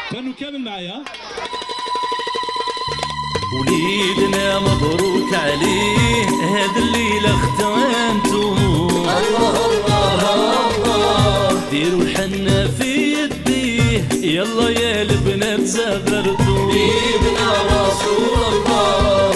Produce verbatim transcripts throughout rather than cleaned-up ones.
كانوا كامل معايا. وليدنا مبروك عليه هاد الليلة اختوانتو. الله الله الله ديروا الحنة في يديه يلا يا البنات زغرتو. ابن رسول الله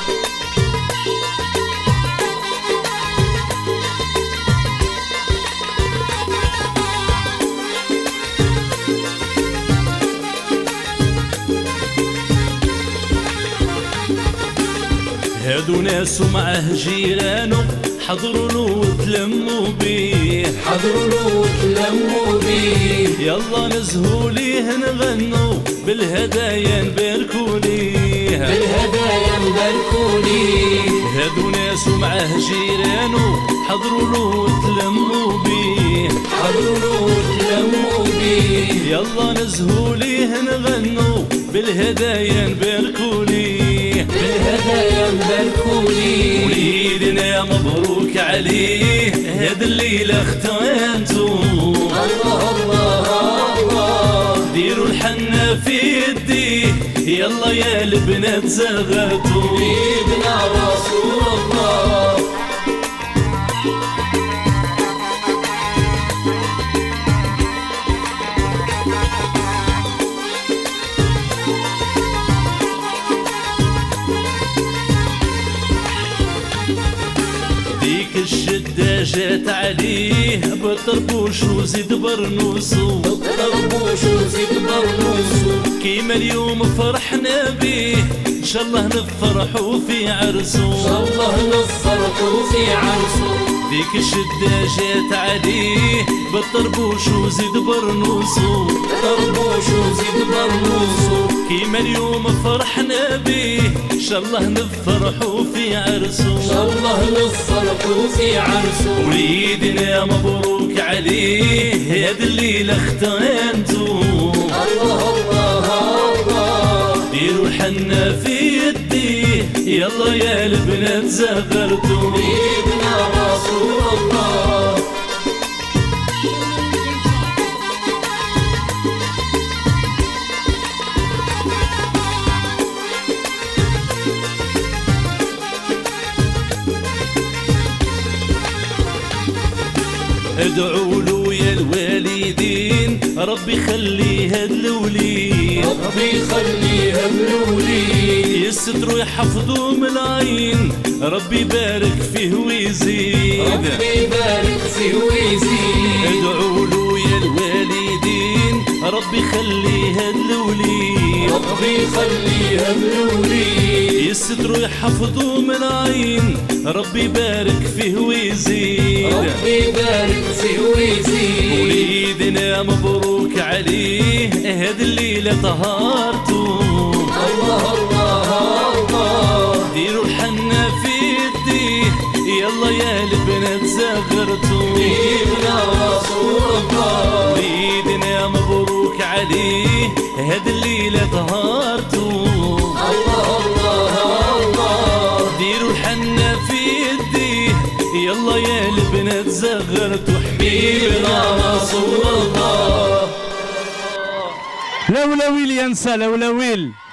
هادو ناس ومعه جيرانو حضروا له وتلموا بيه. حضروا له وتلموا بيه يلا نزهوا ليه نغنوا بالهدايا نباركوا ليه. بالهدايا نباركوا ليه هادو ناس ومعه جيرانو حضروا له وتلموا بيه. حضروا له وتلموا بيه يلا نزهوا ليه نغنوا بالهدايا نباركوا ليه. بالهدايا نباركوا ليه وليدنا مبروك عليه هاد الليلة اختوانتو. الله الله الله ديروا الحنة في يديه يلا يا البنات زغرتو. ابن رسول الله ديك الشدة جات عليه بالطربوش وزيد برنوسو. بالطربوش وزيد برنوسو كيما اليوم فرحنا بيه ان شاء الله نفرحوا في عرسو. ان شاء الله نفرحوا في عرسو ديك الشدة جات عليه بالطربوش وزيد برنوسو. طربوش وزيد برنوسو كيما اليوم فرحنا بيه ان شاء الله نفرحوا في عرسو. ان شاء الله نفرحوا في عرسو وليدنا مبروك عليه هاد الليلة اختوانتو. الله الله الله ديروا الحنة في يديه يلا يا البنات زغرتو. ابن رسول الله ادعوا له يا الوالدين ربي يخلي هاد الوليد. ربي يخلي هاد الوليد يستروا يحفظوا من العين ربي يبارك فيه ويزيد. ربي يبارك فيه ويزيد ادعوا له يا الوالدين ربي يخلي هاد الوليد. ربي يخلي هاد الوليد يستروا يحفظوا من العين ربي يبارك فيه ويزيد. ربي يبارك فيه ويزيد وليدنا مبروك عليه هاد الليلة طهارتو. الله الله الله ديروا الحنة في يديه يلا يا البنات زغرتو. ابن رسول الله وليدنا مبروك عليه هاد الليلة طهارتو. الله الله الله ديروا الحنة في يديه يلا يا البنات زغرتو. حبيبنا رسول الله لولا ويل ينسى لولا ويل.